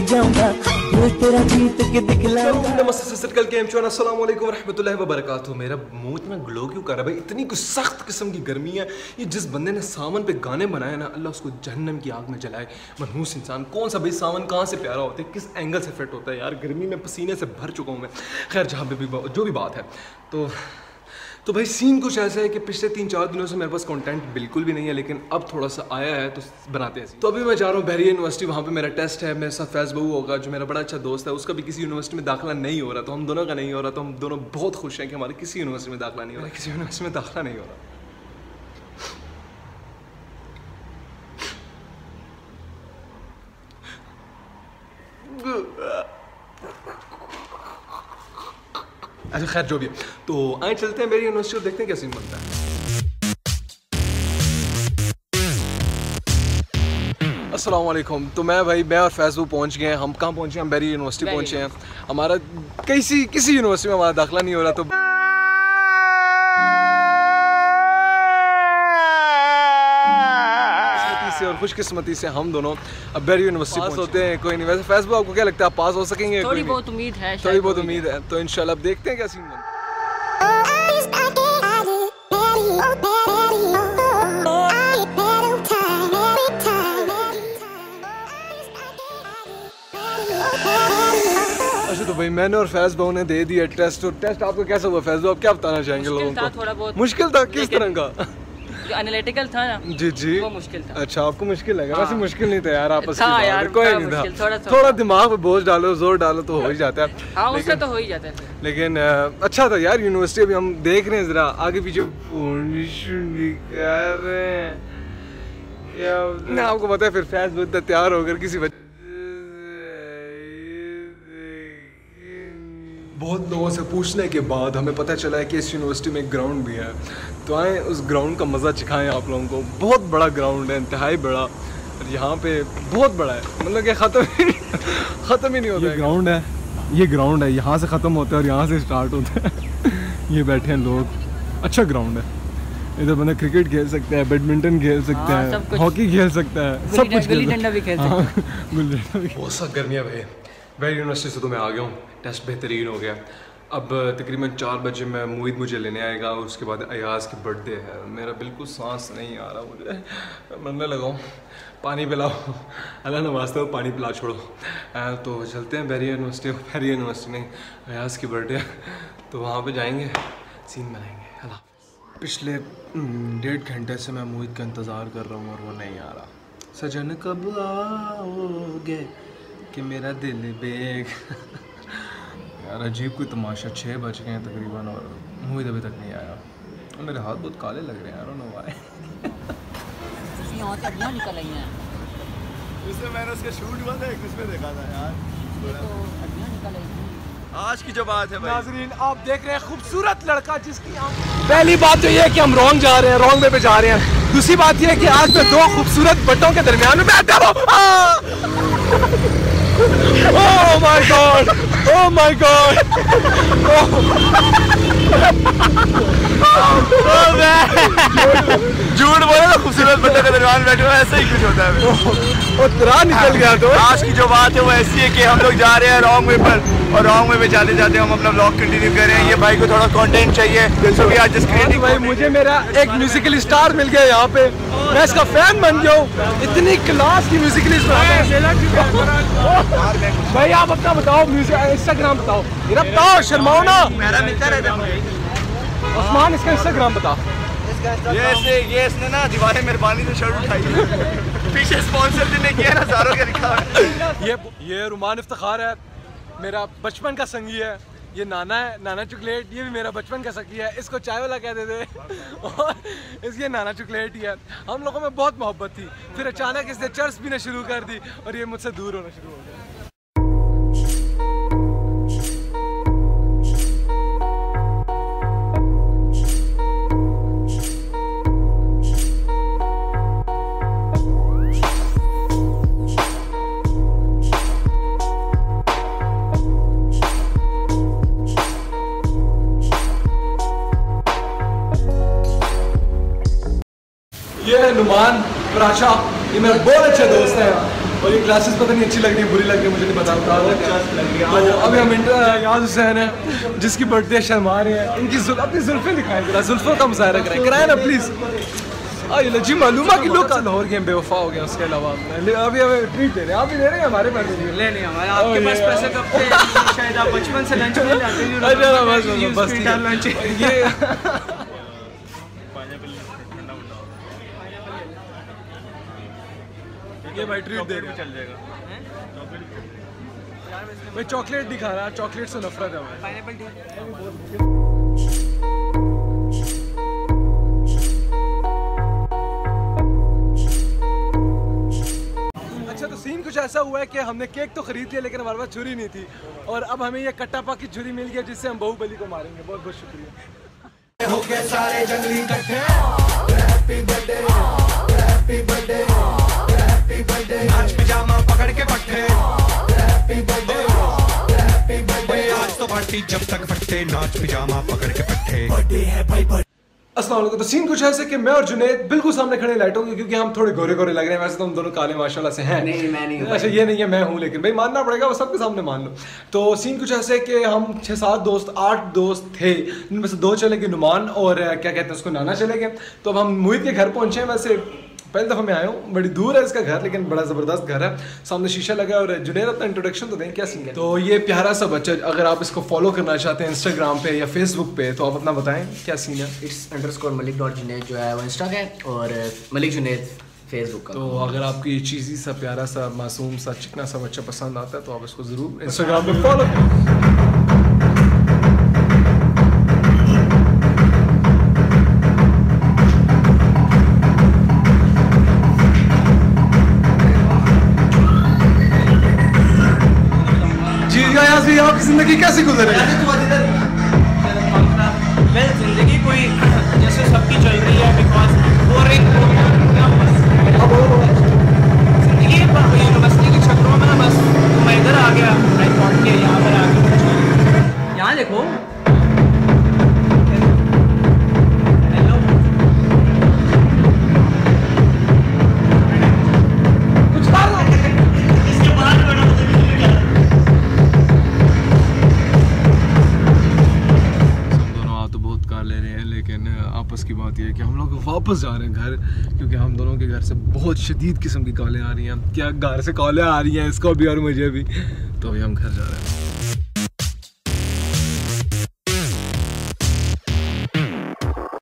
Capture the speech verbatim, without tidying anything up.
जाऊंगा, दिल तेरा जीत के दिखलाऊंगा। नमस्ते सर, केम छो, अस्सलाम वालेकुम रहमतुल्लाहि व बरकातहू। मेरा मुंह इतना ग्लो क्यों कर रहा है भाई? इतनी कुछ सख्त किस्म की गर्मी है। ये जिस बंदे ने सावन पे गाने बनाए ना, अल्लाह उसको जहन्नम की आग में जलाए। मनहूस इंसान। कौन सा भाई सावन कहाँ से प्यारा होता है, किस एंगल से फिट होता है यार? गर्मी में पसीने से भर चुका हूँ मैं। खैर, जहाँ पे भी जो भी बात है, तो तो भाई सीन कुछ ऐसा है कि पिछले तीन चार दिनों से मेरे पास कंटेंट बिल्कुल भी नहीं है, लेकिन अब थोड़ा सा आया है तो बनाते हैं। तो अभी मैं जा रहा हूँ बहरिया यूनिवर्सिटी, वहाँ पे मेरा टेस्ट है। मेरे साथ फैज़ बहू होगा, जो मेरा बड़ा अच्छा दोस्त है। उसका भी किसी यूनिवर्सिटी में दाखिला नहीं हो रहा, तो हम दोनों का नहीं हो रहा। तो हम दोनों बहुत खुश हैं कि हमारे किसी यूनिवर्सिटी में दाखिला नहीं हो रहा, किसी यूनिवर्सिटी में दाखिला नहीं हो रहा। अच्छा खैर, जो भी है, तो आए चलते हैं मेरी यूनिवर्सिटी और देखते हैं क्या सीन बनता है। अस्सलाम वालेकुम। तो मैं भाई मैं और फैज़ पहुंच गए हैं। हम कहाँ पहुंचे? हम बेरी यूनिवर्सिटी पहुंचे हैं। हमारा किसी किसी यूनिवर्सिटी में हमारा दाखिला नहीं हो रहा, तो और खुशकिस्मती से हम दोनों अब बेरी यूनिवर्सिटी पास होते हैं। कोई नहीं, वैसे फैज़ आपको क्या लगता है, आप पास हो सकेंगे? थोड़ी बहुत उम्मीद है, थोड़ी बहुत उम्मीद है। तो इंशाल्लाह अब देखते हैं क्या सीन बनता है। अच्छा, तो भाई मैंने और फैज़ भाऊ ने दे दिया टेस्ट। और टेस्ट आपका कैसा हुआ फैज़ भाऊ? आप क्या बताना चाहेंगे लोगों को? थोड़ा बहुत मुश्किल था। किस तरह का? जो एनालिटिकल था ना, जी जी, वो मुश्किल था। अच्छा, आपको मुश्किल लगा? हाँ। वैसे मुश्किल नहीं था यार, आपस था की यार, बात, कोई नहीं था। थोड़ा, थोड़ा दिमाग पे बोझ डालो, जोर डालो तो हो ही जाता है। हाँ, उससे तो हो ही जाता है। लेकिन अच्छा था यार यूनिवर्सिटी। अभी हम देख रहे हैं जरा आगे पीछे कर रहे हैं ना, आपको पता है फिर फैज़ बहुत तैयार होकर किसी वजह बहुत लोगों से पूछने के बाद हमें पता चला है कि इस यूनिवर्सिटी में एक ग्राउंड भी है। तो आए उस ग्राउंड का मज़ा चिखाएं आप लोगों को। बहुत बड़ा ग्राउंड है, इंतहाई बड़ा। और यहाँ पे बहुत बड़ा है, मतलब कि ख़त्म ही ख़त्म ही नहीं होता। ये ग्राउंड है, ये ग्राउंड है, यहाँ से ख़त्म होता है और यहाँ से स्टार्ट होता है। ये बैठे हैं लोग। अच्छा ग्राउंड है, इधर बंदा क्रिकेट खेल सकता है, बैडमिंटन खेल सकता है, हॉकी खेल सकता है, सब कुछ। गुल्ली डंडा भी खेल सकता है। बहुत सा गर्मी है भाई। बेरी यूनिवर्सिटी से तो मैं आ गया हूँ, टेस्ट बेहतरीन हो गया। अब तकरीबन चार बजे मैं मुईद मुझे लेने आएगा और उसके बाद अयाज़ की बर्थडे है। मेरा बिल्कुल सांस नहीं आ रहा, मुझे मरने लगा हूँ। पानी पिलाओ, अल्लाह ने वास्ते पानी पिला छोड़ो। तो चलते हैं बेरी यूनिवर्सिटी। बेरी यूनिवर्सिटी नहीं, अयाज़ की बर्थडे, तो वहाँ पे जाएंगे, सीन बनाएंगे। अल्लाह। पिछले डेढ़ घंटे से मैं मुईद का इंतज़ार कर रहा हूँ और वो नहीं आ रहा। सजन कब आओगे कि मेरा दिल बेग। यार अजीब कोई तमाशा, छः बज गए हैं तकरीबन और मुईद अभी तक नहीं आया। और मेरे हाथ बहुत काले लग रहे हैं यार, नो वाई। निकल आई हैं। उसमें मैंने उसका शूट हुआ था, उसमें देखा था यार। निकल आई थी। आज की जो बात है भाई, नाज़रीन आप देख रहे हैं खूबसूरत लड़का जिसकी पहली बात तो ये है कि हम रॉन्ग जा रहे हैं, रॉन्ग वे पे जा रहे हैं। दूसरी बात ये है कि आज मैं दो खूबसूरत बट्टों के दरमियान में बैठा हूँ। Oh my God! Oh my God! झूठ बोले ना, खूबसूरत बच्चों के दरमियान बैठे हो, ऐसा ही कुछ होता है। और तरह निकल गया। तो आज की जो बात है वो ऐसी है कि हम लोग जा रहे हैं रॉन्ग वे पर, और रॉन्ग वे पे जाते जाते हम अपना व्लॉग कंटिन्यू कर रहे हैं। ये भाई को थोड़ा कंटेंट चाहिए, तो भी आज जस्ट क्रिएटिंग। भाई मुझे मेरा एक म्यूजिकल स्टार मिल गया यहाँ पे, मैं इसका फैन बन गया हूँ। इतनी क्लास की म्यूजिकल भाई आप अपना बताओ, म्यूजिक इंस्टाग्राम बताओ, मेरा बताओ, शर्माओ ना। मेरा मिलता रहता उस्मान, इसका इंस्टाग्राम बताओ। ये इसने ये इसने ना दीवारें मेहरबानी से शर्ट उठाई है। पीछे स्पॉन्सर जिन्हें किया ना, सारों का लिखा है। ये ये रुमान इफ्तिखार है, मेरा बचपन का संगी है। ये नाना है, नाना चॉकलेट, ये भी मेरा बचपन का सखी है। इसको चाय वाला कहते थे और इसके नाना चॉकलेट ही है। हम लोगों में बहुत मोहब्बत थी, फिर अचानक इसने चर्च पीना शुरू कर दी और ये मुझसे दूर होना शुरू हो गया। ये है नुमान प्राचा, ये मेरे बहुत अच्छे दोस्त हैं। और ये ग्लासेस पता नहीं अच्छी लग रही है बुरी लग रही है मुझे नहीं पता बता तो अभी हम इंटर याद हुसैन है जिसकी बर्थडे शर्मा रहे हैं इनकी अपनी जुल्फे दिखाएं जरा जुल्फों का मुजाहरा कराएं कराएं ना प्लीज़। आइए जी मालूम है कि लोग लाहौर के बेवफा हो गया उसके अलावा अभी हमें ट्रीट दे रहे हैं आप भी दे रहे हैं हमारे पास ले नहीं हमारे आपके पास पैसे कब थे शायद आप बचपन से लंच में जाते हैं बस लंच ये ये भाई ट्रीट दे रहे चल जाएगा भाई चॉकलेट दिखा रहा चॉकलेट से नफरत है भाई पाइनएप्पल टी। तो सीन कुछ ऐसा हुआ है कि हमने केक तो खरीद लिया लेकिन हमारे पास छुरी नहीं थी और अब हमें ये कट्टापा की छुरी मिल गया जिससे हम बाहुबली को मारेंगे। बहुत बहुत शुक्रिया। हो गए सारे जंगली इकट्ठे happy birthday happy birthday happy birthday नाच पिजामा पकड़ के पट्टे हैप्पी बर्थडे हैप्पी बर्थडे आज तो पार्टी जब तक फट्टे नाच पिजामा पकड़ के पट्टे बर्थडे है भाई बर्थडे। अस्सलाम वालेकुम। तो सीन कुछ ऐसे कि मैं और जुनैद बिल्कुल सामने खड़े लाइटों के क्योंकि हम थोड़े गोरे गोरे लग रहे हैं वैसे तो हम दोनों काले माशाल्लाह से हैं। नहीं मैं नहीं अच्छा ये नहीं है मैं हूँ लेकिन भाई मानना पड़ेगा वो सबके सामने मान लो। तो सीन कुछ ऐसे कि हम छः सात दोस्त आठ दोस्त थे जिनमें से दो चले गए नुमान और क्या कहते हैं उसको नाना चले गए। तो अब हम मोहित के घर पहुँचे वैसे पहली दफ़ा मैं आया हूँ बड़ी दूर है इसका घर लेकिन बड़ा ज़बरदस्त घर है सामने शीशा लगा है और जुनैद अपना इंट्रोडक्शन तो दें क्या सीन है। तो ये प्यारा सा बच्चा अगर आप इसको फॉलो करना चाहते हैं इंस्टाग्राम पे या फेसबुक पे तो आप अपना बताएं क्या सीन है। It's underscore Malik dot Junaid जो है वो इंस्टा का है और मलिक जुनैद फेसबुक का। तो अगर आपको ये चीज़ी सा प्यारा सा मासूम सा चिकना सा बच्चा पसंद आता है तो आप इसको ज़रूर इंस्टाग्राम पे फॉलो करें। आपकी जिंदगी कैसी गुजर रही है? जिंदगी कोई जैसे सबकी चल रही है बिकॉज बोरिंग जिंदगी यूनिवर्सिटी के चक्रों में ना बस तो मैं इधर आ गया मैं पहुंच के यहाँ पर आ गया यहाँ देखो आपस की बात यह है कि हम लोग वापस जा रहे हैं घर क्योंकि हम दोनों के घर से बहुत शदीद किस्म की कॉलें आ रही हैं। क्या घर से कॉलें आ रही हैं इसको भी और मुझे भी तो अभी हम घर जा रहे हैं।